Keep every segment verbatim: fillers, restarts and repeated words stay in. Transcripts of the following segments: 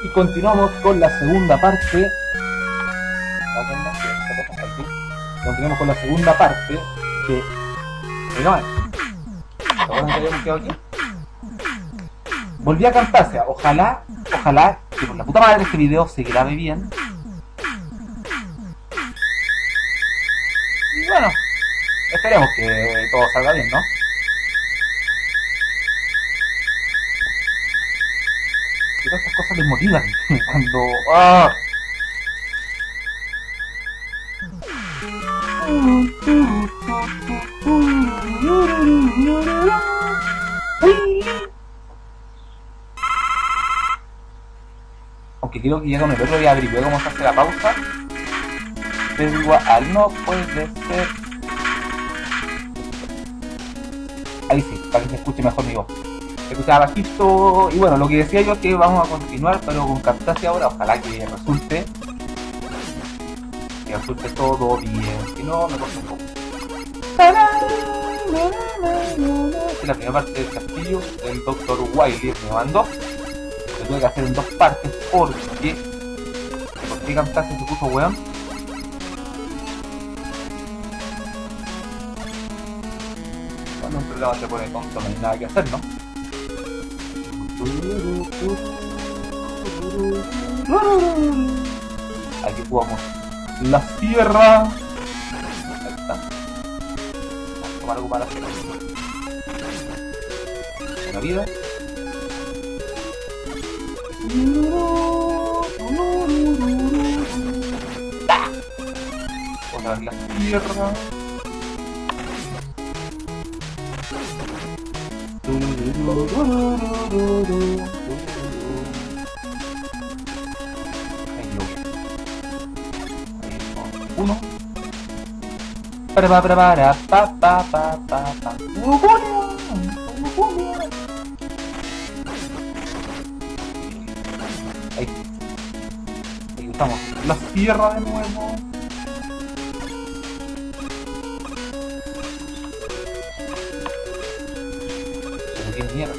Y continuamos con la segunda parte. Continuamos con la segunda parte de Renoir. ¿Se acuerdan que habíamos quedado aquí? Volví a Camtasia. Ojalá, ojalá que por la puta madre este video se grabe bien. Y bueno, esperemos que todo salga bien, ¿no? Y todas estas cosas les motivan cuando... ¡ah! Aunque creo que ya con el otro día averigué cómo se hace la pausa, pero igual no puede ser. Ahí sí, para que se escuche mejor mi voz. Se escuchaba bajito. Y bueno, lo que decía yo es que vamos a continuar, pero con Camtasia ahora. Ojalá que resulte. Que resulte todo bien. Si no, me corto un poco. Esta es la primera parte del castillo. El doctor Wily me mandó. Lo tuve que hacer en dos partes porque... ¿Por qué Camtasia se puso weón? Cuando un programa se pone tonto no hay nada que hacer, ¿no? Aquí jugamos la sierra. Ahí está. Vamos a tomar algo para hacer una vida. ¡Ah! Otra vez la sierra. Uno. Para para para pa pa pa pa pa. Ahí. Ahí estamos. La sierra de nuevo. Pero qué mierda.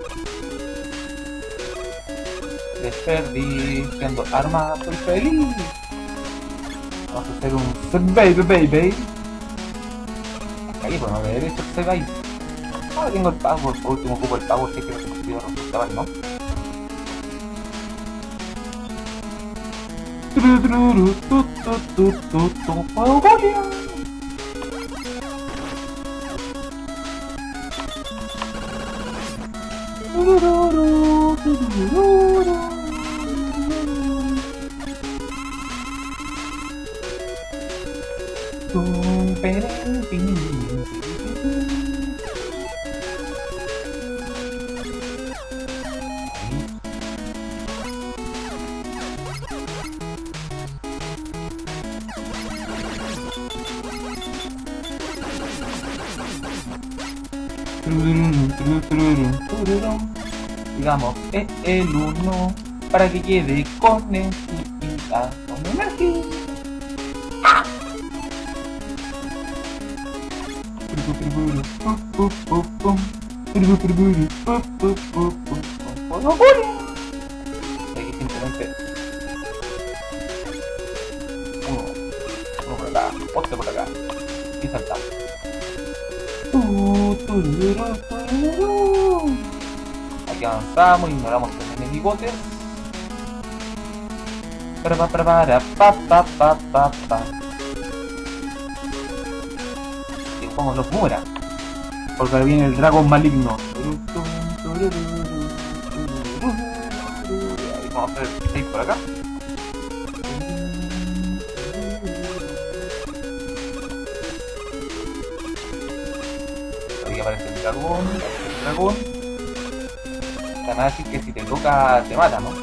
Desperdiciando armas, soy feliz. Vamos a hacer un baby baby. Ahí podemos ver esto que se va ahí. Ahora tengo el power, por último ocupo el power, sé que no se considera resultado, ¿no? Digamos, es el uno para que quede con energía, con energía. ¡Ah! Aquí simplemente uno, uno por acá, otro por acá y saltamos. Aquí avanzamos, ignoramos los enemigotes. Para para para pa pa pa pa pa. Y jugamos los muras. Porque ahora viene el dragón maligno. Ahí vamos a hacer seis por acá. Ahí aparece el dragón, aparece el dragón. Te van a decir que si te toca te mata, ¿no?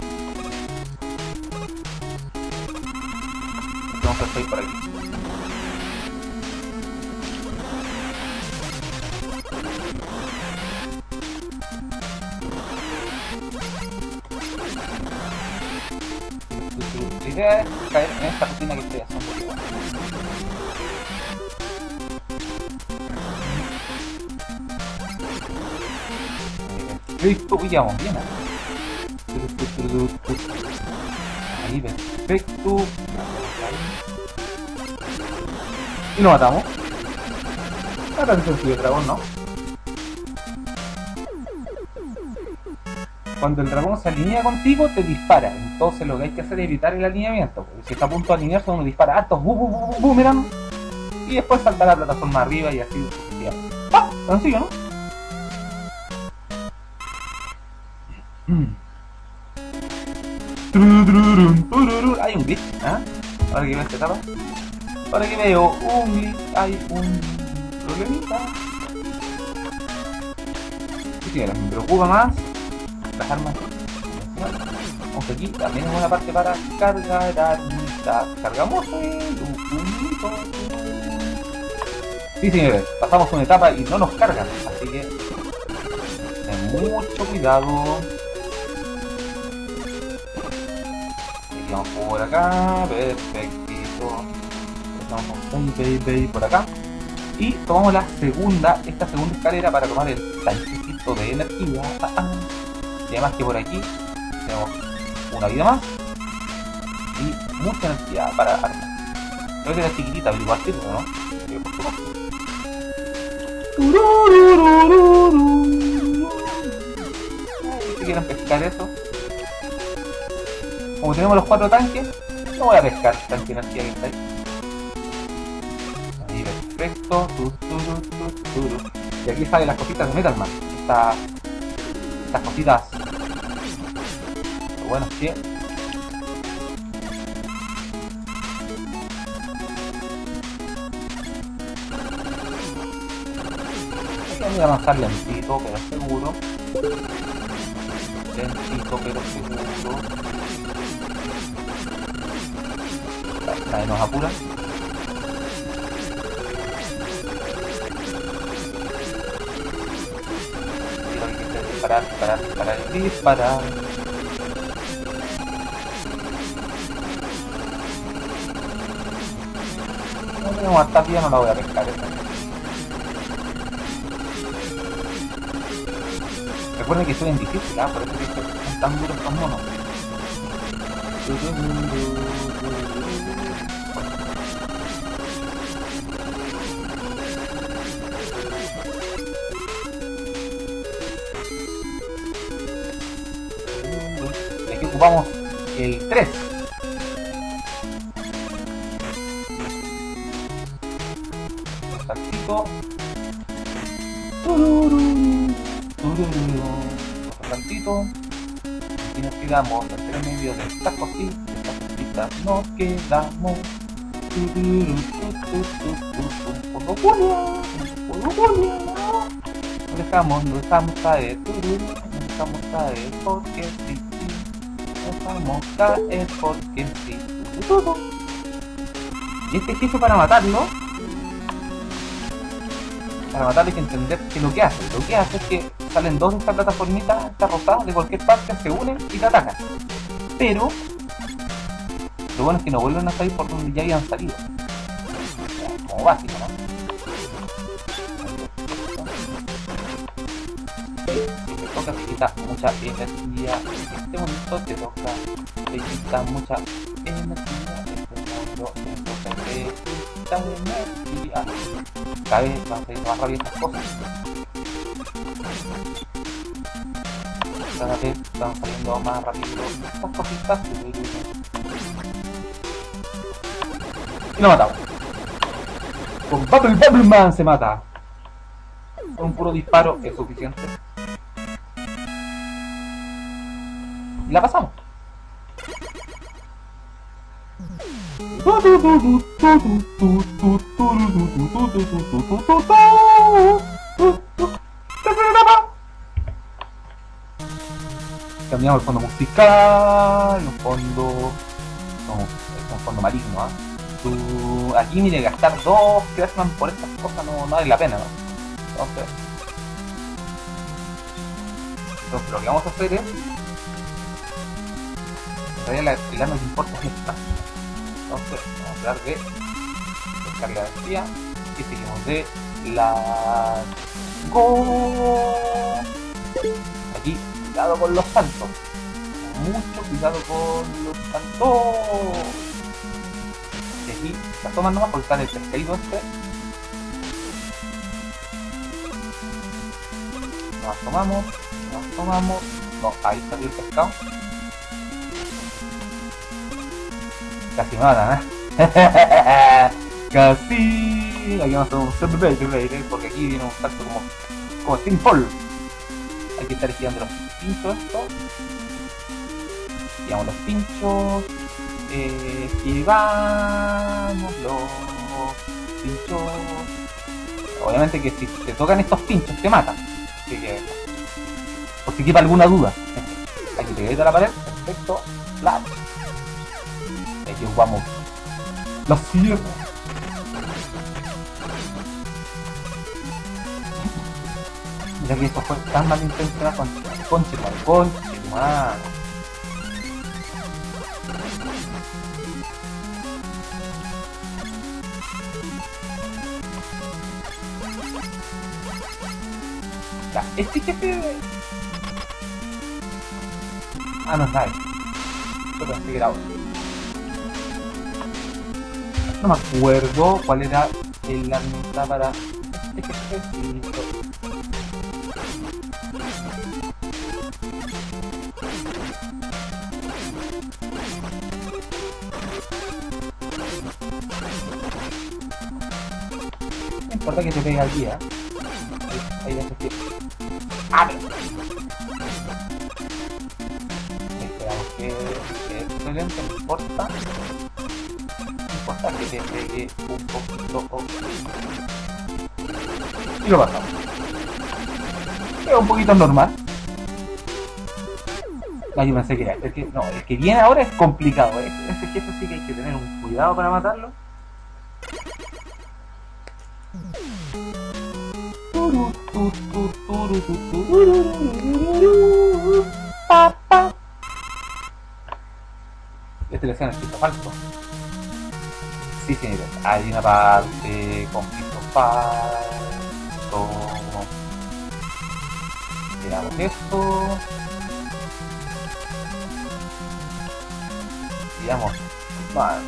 Vamos a hacer seis por aquí. La idea es caer en esta rutina que estoy haciendo. Listo, pillamos bien. Ahí, perfecto. Y lo matamos. No tan sencillo el dragón, ¿no? Cuando el dragón se alinea contigo, te dispara. Entonces lo que hay que hacer es evitar el alineamiento. Porque si está a punto de alinearse, uno dispara hartos bu, bu, bu, bu, boomerang. Y después salta la plataforma arriba y así sucesivamente. ¡Ah! Sencillo, ¿no? Hay un glitch, ¿ah? ¿eh? Ahora que veo esta etapa. Ahora que veo un glitch, hay un problemita. Sí, sí, me preocupa más las armas. Aunque aquí también es una parte para cargar armitas. Cargamos el unito. Sí, señores, pasamos una etapa y no nos cargan, así que ten mucho cuidado. Vamos por acá, perfectito. Estamos baby, baby, por acá. Y tomamos la segunda, esta segunda escalera para tomar el tanquecito de energía. Ah, ah. Y además que por aquí tenemos una vida más y mucha energía para armas. Creo que era chiquitita, pero igual sirve, ¿no? Si quieren pescar eso. Como tenemos los cuatro tanques, no voy a pescar tanque de energía que está ahí. Ahí, perfecto. Tu, tu, tu, tu, tu. Y aquí salen las cositas de Metal Man. Estas, estas cositas. Lo bueno es que voy a avanzar lentito, pero seguro. Lentito, pero seguro. Nadie nos apura. Quiero que disparar, disparar, disparar, disparar. No tenemos harta vida, no la voy a pescar esta. Recuerden que soy en difícil, ¿ah? Por eso que son tan duros estos monos. Y aquí ocupamos el tres. Un saltito. Otro saltito. Y nos quedamos entre medio de estas cositas, estas cositas nos quedamos. Nos dejamos, nos dejamos caer, nos dejamos caer porque sí, sí. Nos dejamos caer porque sí. Y este jefe, para matarlo, para matarlo hay que entender que lo que hace, lo que hace es que salen dos de estas plataformitas, estas rosadas, de cualquier parte, se unen y te atacan. Pero lo bueno es que no vuelven a salir por donde ya habían salido. Como básico, ¿no? Y te toca, te quita mucha energía. En este momento te toca, te quita mucha energía. En este momento te toca, te quita energía. Cada vez van a salir más rápido estas cosas. Cada vez están saliendo más rápido estas cositas. Y lo matamos. Con Bubble Bubble Man se mata. Con un puro disparo es suficiente. Y la pasamos. Cambiamos el fondo musical, un fondo, no, un fondo maligno, ¿ah? ¿eh? Aquí mire, gastar dos Crashman por estas cosas no, no vale la pena, ¿no? Entonces, entonces lo que vamos a hacer es, en realidad la, el arma que importa es esta. Entonces vamos a tratar de buscar la energía y seguimos de la go. Aquí cuidado con los saltos. mucho cuidado con los tantos. Y aquí las toman nomás porque está el pescadito este. Nos tomamos, nos tomamos. No, ahí salió el pescado. Casi me matan, ¿eh? Casi. Aquí vamos a hacer un super baby, baby, porque aquí viene un salto como, como Steam Fall. Hay que estar esquivando los pinchos esto. Esquivamos los pinchos. Eh, esquivamos los pinchos. Obviamente que si te tocan estos pinchos te matan. Así que, por si quepa alguna duda. Aquí pegadito a la pared. Perfecto. Flash. Aquí jugamos la sierra. Mira que esto fue tan mal intencionado con conche, con conche, mano. Ya, este jefe... Ah, no es nada. Yo pensé que era otro. No me acuerdo cuál era el arma para este jefecito. No importa que te pegue aquí, ¿eh? Ahí, ahí ya se quiere. ¡Ah! Esperamos que excelente, no importa. No importa que te pegue un poquito. Y lo pasamos. Es un poquito normal. No, yo pensé que era este. No, el que viene ahora es complicado. ¿Eh? Ese jefe sí que hay que tener un cuidado para matarlo. Este le hacían el piso falso. Sí, señores, hay una parte con piso falso. Tiramos esto. Tiramos mal.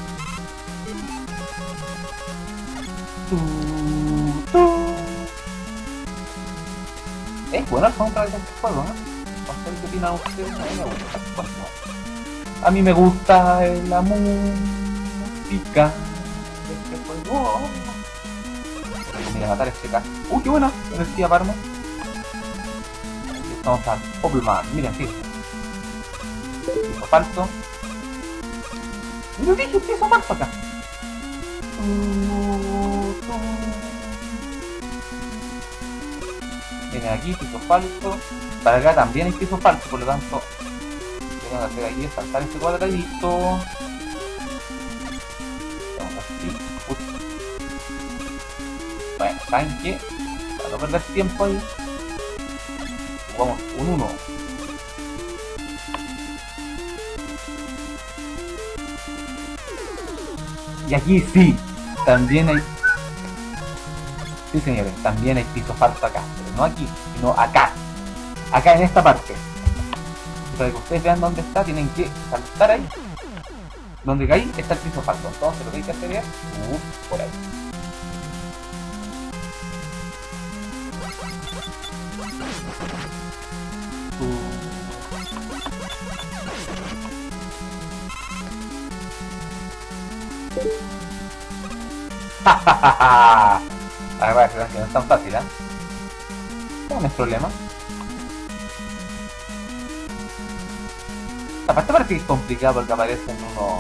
Es bueno el soundtrack de este juego, ¿no? No sé qué opinan ustedes, a mí me gusta. A mí me gusta la música de este juego. Mira, matar este caso. ¡Uy, qué buena! Energía Parma. Aquí estamos al Popleman. Miren, sí. Piso falso. Yo dije piso falso acá. Miren aquí, piso falso. Para acá también hay piso falso, por lo tanto tengo que hacer aquí es saltar este cuadradito. Vamos así. Uy. Bueno, ¿saben qué? Para no perder tiempo ahí, jugamos un uno. Y aquí sí, también hay... Sí, señores, también hay piso falso acá, pero no aquí, sino acá. Acá en esta parte. Y para que ustedes vean dónde está, tienen que saltar ahí. Donde caí está el piso falso. Entonces lo que hay que hacer es... Uh, por ahí. Jajajaja. La verdad es que no es tan fácil, ¿eh? No es problema. Aparte parece que es complicado porque aparecen unos...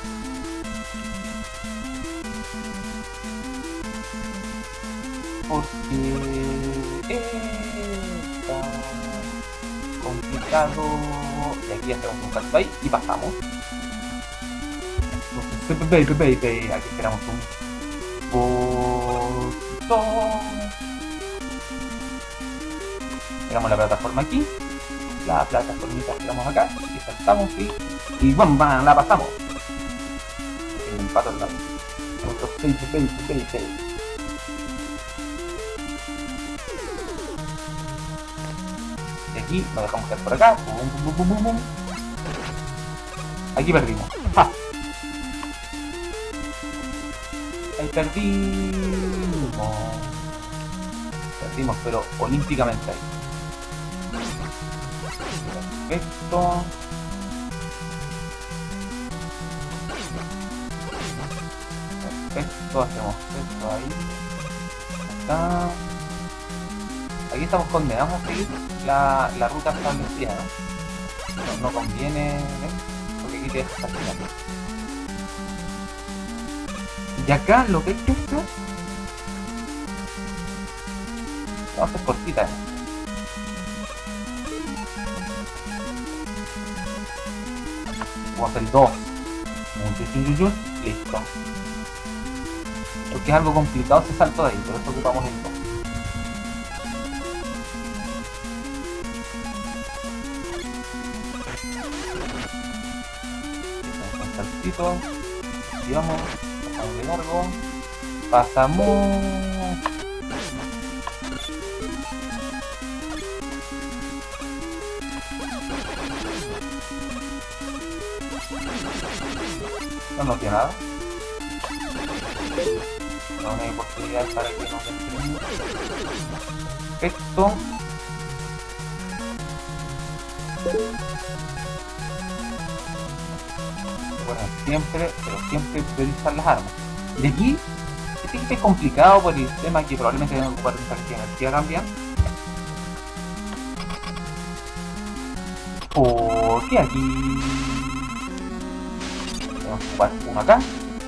Porque... Está complicado... Y aquí hacemos un salto ahí y pasamos. Entonces, baby, baby, baby. Aquí esperamos un... poquito. Pegamos la plataforma aquí. La plataformita que tiramos acá y saltamos y, y ¡bam! ¡Bam! La pasamos. Un pato al lado. Otro baby, baby, baby, baby. Y aquí lo dejamos caer por acá. Bum, bum, bum, bum, bum. Aquí perdimos. ¡Ja! Ahí perdimos. Perdimos, pero olímpicamente ahí. Perfecto. Perfecto, hacemos esto ahí. Acá. Aquí estamos condenados a seguir la, la ruta establecida, ¿no? No, no conviene, ¿eh? Porque aquí te deja estar tirando. Y acá lo que hay que hacer... Vamos a hacer cortita, ¿eh? Vamos a hacer dos. Listo. Porque es algo complicado ese salto de ahí, por eso ocupamos el dos. Un saltito. Y vamos, pasamos de largo. Pasamos. No nos dio nada. No hay posibilidad para que nos entremos. Perfecto. Bueno, siempre, pero siempre priorizar las armas. De aquí, este que es complicado por el tema que probablemente tengan que ocupar esta cantidad de energía también. Porque aquí vamos a ocupar uno acá.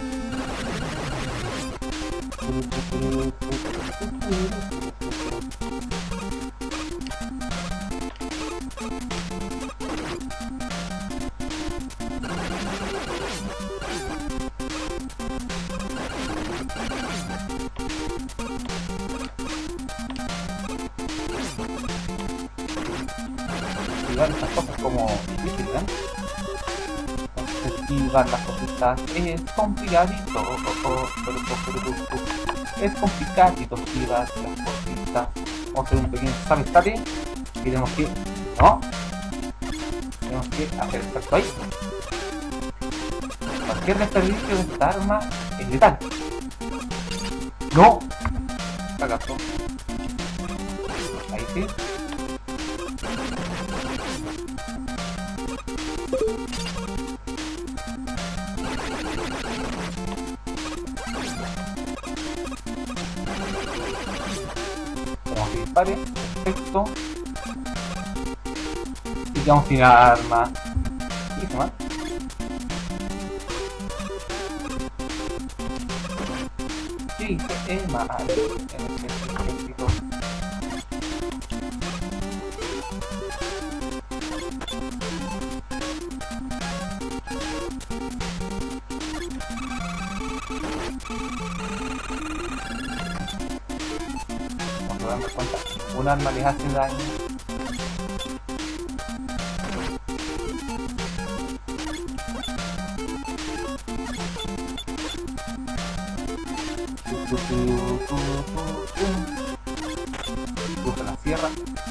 Estas cosas como difíciles, ¿eh? Esquivar las cositas es complicadito, oh, oh, oh, pero, pero, pero, pero, es complicadito esquivar las cositas. Vamos a hacer un pequeño sabe estate y tenemos que, no, tenemos que hacer el salto ahí. Cualquier desperdicio de esta arma es letal. No, cagazo. Ahí sí. Tenemos que dispare, perfecto. Y quedamos sin arma. ¿Y qué más? Sí, es mal. Cuando damos cuenta, un arma les hace daño. Cruza la sierra.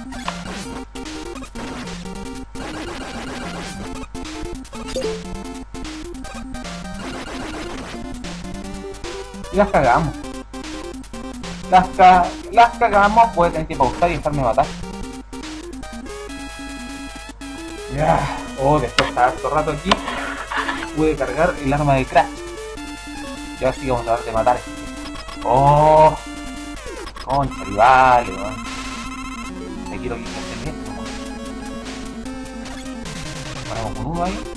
Y las cagamos. Las, ca las cagamos, puede tener que pausar y dejarme matar. Ya. Oh, después de estar harto rato aquí, pude cargar el arma de Crash. Y ahora sí vamos a tratar de matar. Oh, concha, rivales, weón. Me quiero que se bien. Ponemos con uno ahí.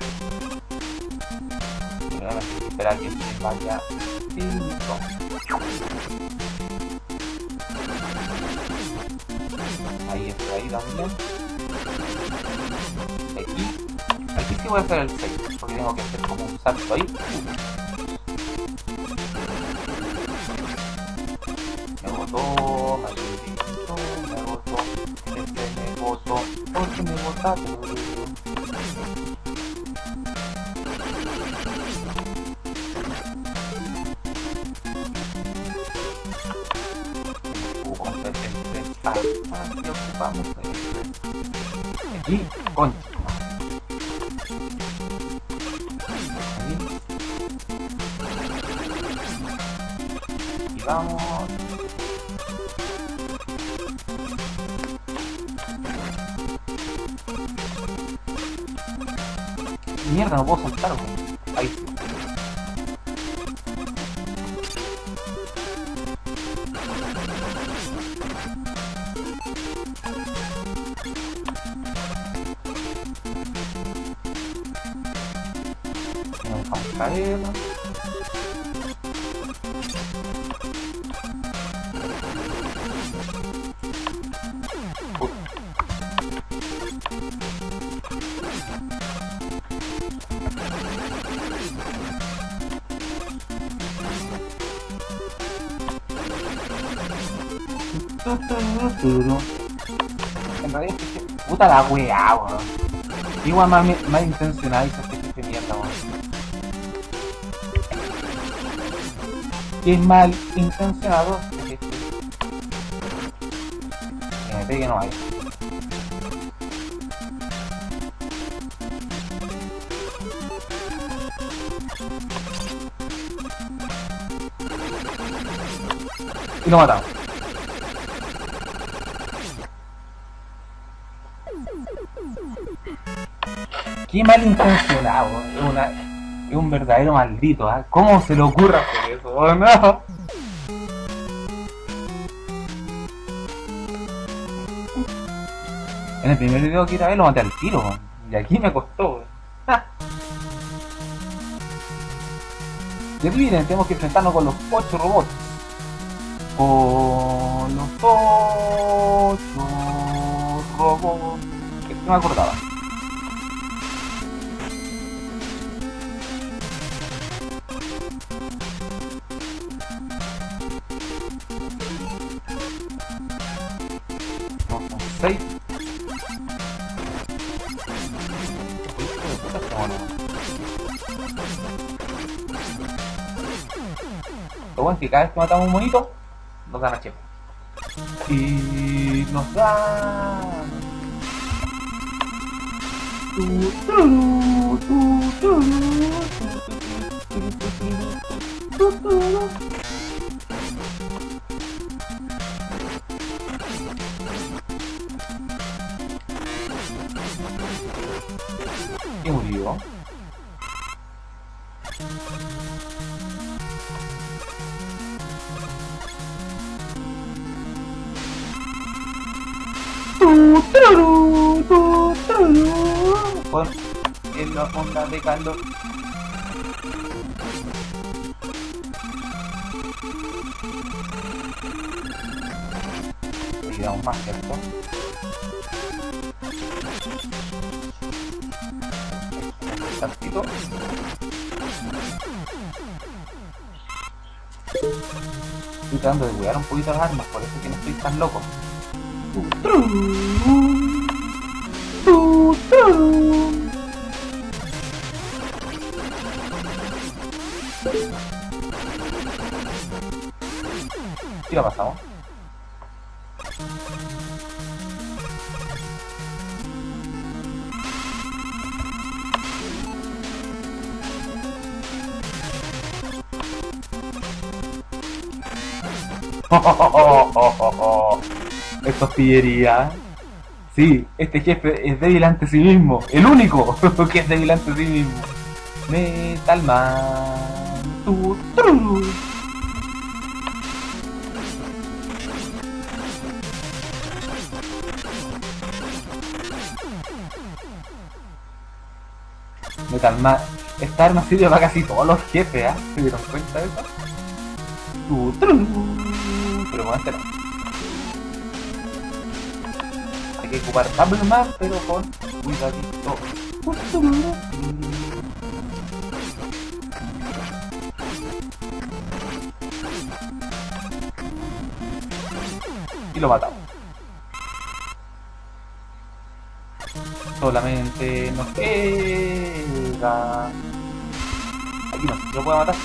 Y ahora hay que esperar que se vaya. Listo. Ahí está, ahí también. Aquí. Aquí sí voy a hacer el seis, porque tengo que hacer como un salto ahí. Me botó, maldito, me botó, este me botó, porque me botaste. ¿Qué ocupamos? Aquí, concha. Vamos. Mierda, no puedo saltar, güey. Ahí sí. No dejamos caer. En realidad, puta la weá, weón. Igual más, más intencionada y se jefe de mierda, weón. Qué mal intencionado este jefe. Que me pegue no hay. Y lo matamos. Qué mal intencionado, es, una, es un verdadero maldito, ¿eh? ¿Cómo se le ocurre hacer eso? Oh, no. En el primer video que iba a ver lo maté al tiro, man. Y aquí me costó. Y aquí miren, tenemos que enfrentarnos con los ocho robots. Con los ocho robots. Que no me acordaba. seis. Lo bueno es que cada vez que matamos un monito, nos dan H P. Y nos dan... ¿Qué murió? Con en la onda de calor. Le damos más, ¿cierto? Tantito. Estoy tratando de cuidar un poquito las armas, por eso es que no estoy tan loco. ¿Qué le ha pasado? Oh, oh, oh, oh, oh, oh. Esto es pillería. Sí, este jefe es débil ante sí mismo. El único que es débil ante sí mismo. Metal Man. Tu, tu. Metal Man. Esta arma sirve para casi todos los jefes, ¿eh? ¿Se dieron cuenta de eso? Tu, tu. Pero con este no. Hay que ocupar Double Man, pero con cuidadito. Y lo matamos. Solamente nos queda... Aquí no, lo puedo matar.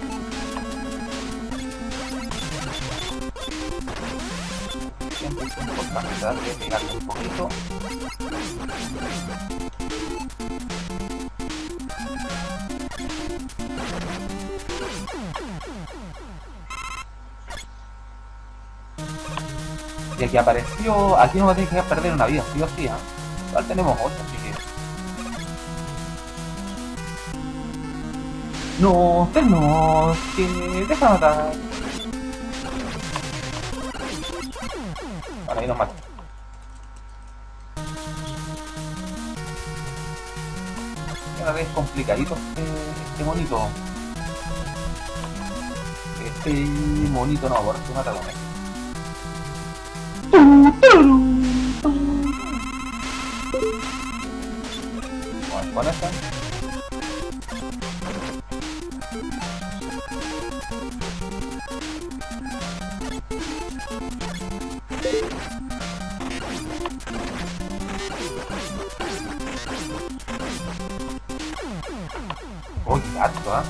Siempre es importante darle, pegarle un poquito. Ya que apareció, aquí no va a tener que perder una vida, sí o sí, ¿eh? Igual tenemos ocho, así que... No, tenemos que... Deja matar. Bueno, ahí nos mata. Ahora que es complicadito este, este monito. Este monito no, por eso mata con él. Bueno, con esta. Oh, qué gato, ¿ah? ¿eh?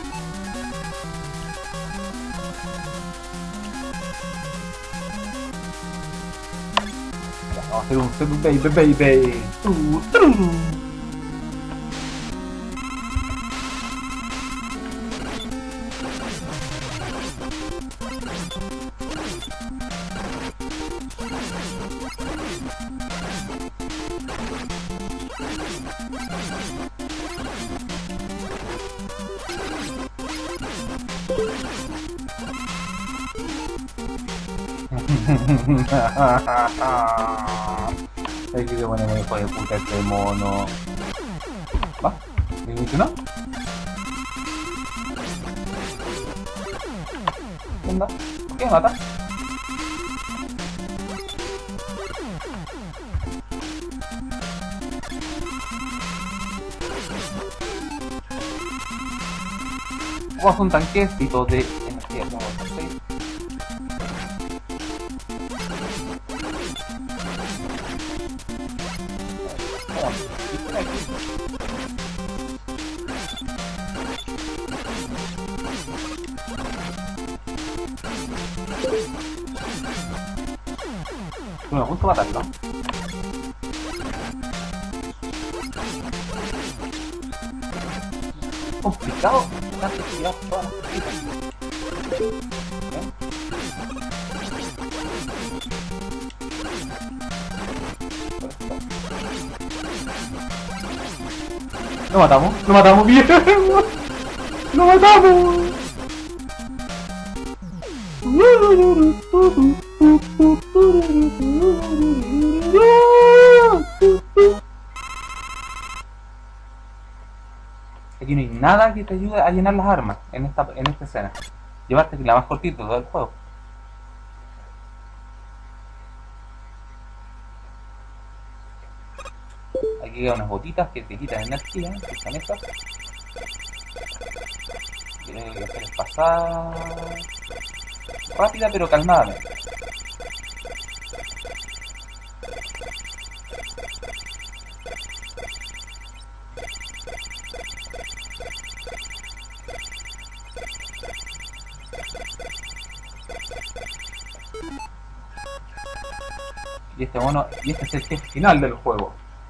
Vamos a hacer un super baby baby. Uh, Ay, que pone muy hijo de puta este mono. ¿Va? ¿Me funcionó? ¿Qué onda? ¿Por qué me mata? Vamos a un tanquecito de energía. Vamos a hacer. Bueno, a punto de matarlo. Complicado, una necesidad todas las cositas. ¿Eh? Lo matamos, lo matamos bien. Lo matamos. Aquí no hay nada que te ayude a llenar las armas en esta, en esta escena. Llevarte la más cortita de todo el juego. Aquí quedan unas botitas que te quitan energía, que son estas. Tienes que hacer es pasar rápida pero calmadamente. Y este mono, y este es el jefe final del juego.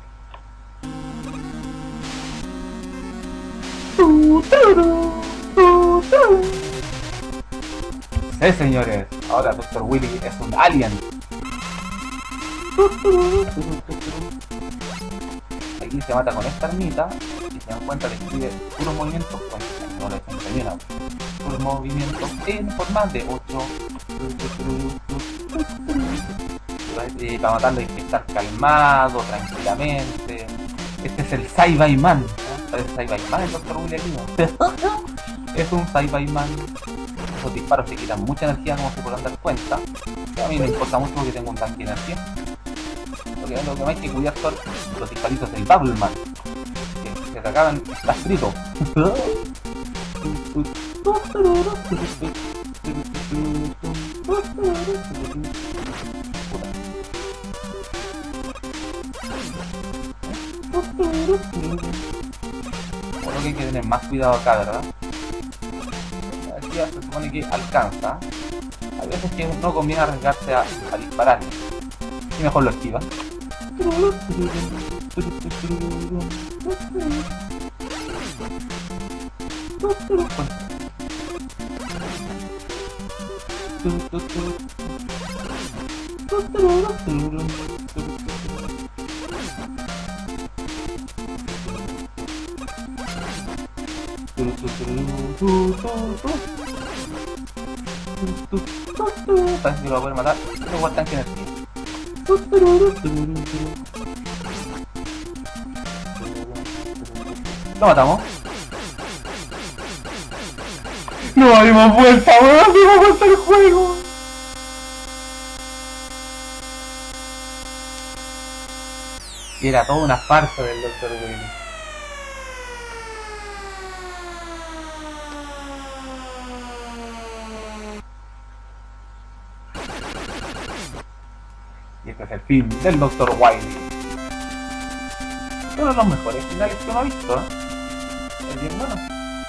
Sí, señores, ahora doctor Willy es un alien. Aquí se mata con esta ermita y se dan cuenta que escribe puros movimientos con no le funciona, puros movimientos en forma de ocho. Eh, para matarlo hay que estar calmado, tranquilamente. Este es el Saibai-Man. ¿Eh? ¿Es Saibai-Man el doctor Willy aquí? ¿No? Es un Saibai-Man. Esos disparos te quitan mucha energía, como se podrán dar cuenta. A mí me importa mucho porque tengo un tanque de energía. Porque lo que más hay que cuidar son los disparitos del Bubbleman. Que se te acaban, estás frito. Bueno, que hay que tener más cuidado acá, ¿verdad? Aquí ya se supone que alcanza. Hay veces que no conviene arriesgarse a, a disparar. Y mejor lo esquiva. Parece que lo va a poder matar. Pero igual tanque energía. Lo matamos. No dimos vuelta, weón, dimos vuelta al juego. Y era toda una farsa del doctor Willy. Y este es el fin del doctor Wily. Uno de los mejores finales que uno ha visto, ¿eh? Es bien bueno.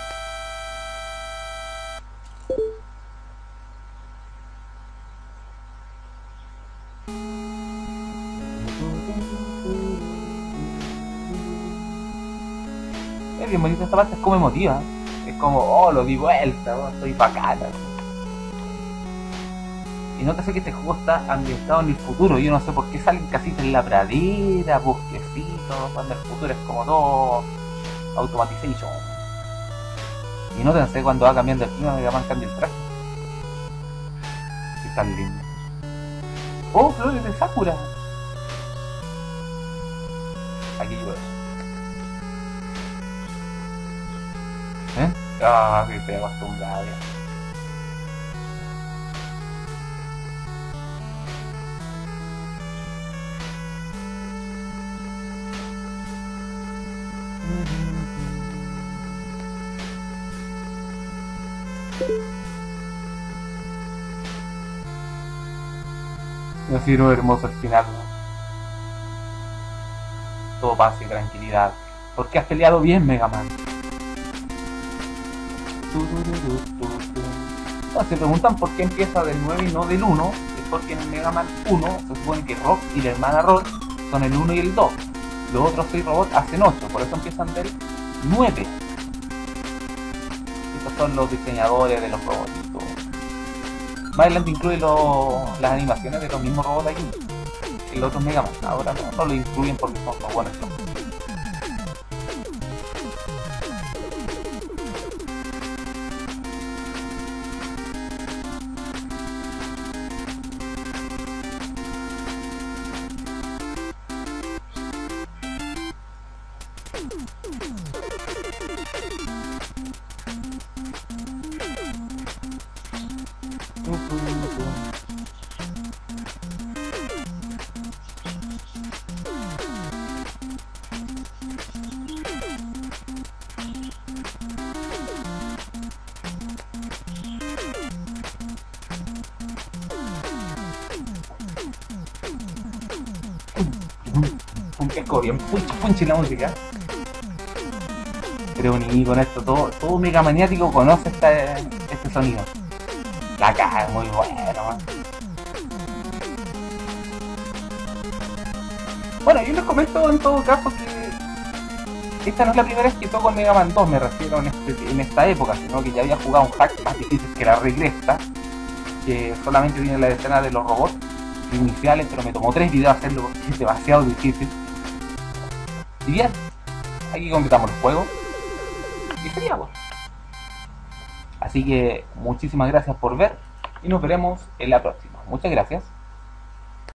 Es bien bonita esta parte, es como emotiva. Es como, oh, lo di vuelta, oh, estoy bacana. Y nótese que este juego está ambientado en el futuro. Yo no sé por qué salen casitas en la pradera, bosquecitos, cuando el futuro es como todo automatization. Y nótense cuando va cambiando el clima, Mega Man cambia el traje. Que tan lindo. Oh, flores de Sakura. Aquí yo eso. ¿Eh? Ah, que estoy acostumbrado ya. Ha sido hermoso el final, ¿no? Todo paz y tranquilidad. Porque has peleado bien, Mega Man. No, se preguntan por qué empieza del nueve y no del uno. Es porque en el Mega Man uno se supone que Rock y la hermana Rock son el uno y el dos. Los otros seis robots hacen ocho, por eso empiezan del nueve. Estos son los diseñadores de los robots y todo. Más adelante incluye lo, las animaciones de los mismos robots aquí. Y los otros Mega Man ahora no, no lo incluyen porque son los buenos. Un casco bien punchi punchi la música. Pero ni con esto, todo, todo mega maniático conoce esta, este sonido. La caja es muy bueno, man. Bueno, yo les comento en todo caso que esta no es la primera vez que toco el Mega Man dos, me refiero en, este, en esta época, sino que ya había jugado un hack más difícil que la regresta, que solamente tiene la escena de los robots iniciales, pero me tomó tres videos hacerlo porque es demasiado difícil. Y bien, aquí completamos el juego y sería pues. Así que muchísimas gracias por ver y nos veremos en la próxima. Muchas gracias.